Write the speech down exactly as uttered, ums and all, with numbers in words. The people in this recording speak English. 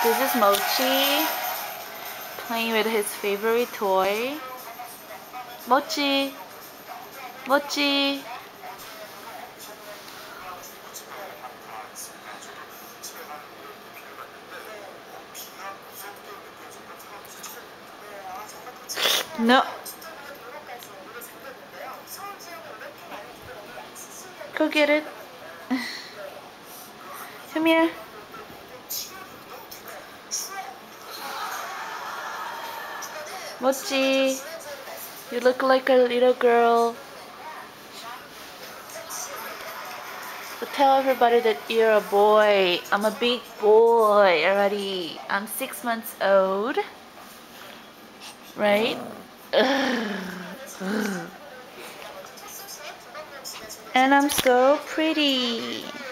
This is Mochi playing with his favorite toy. Mochi! Mochi! No! Go get it. Come here. Mochi, you look like a little girl. So tell everybody that you're a boy. I'm a big boy already. I'm six months old. Right? And I'm so pretty.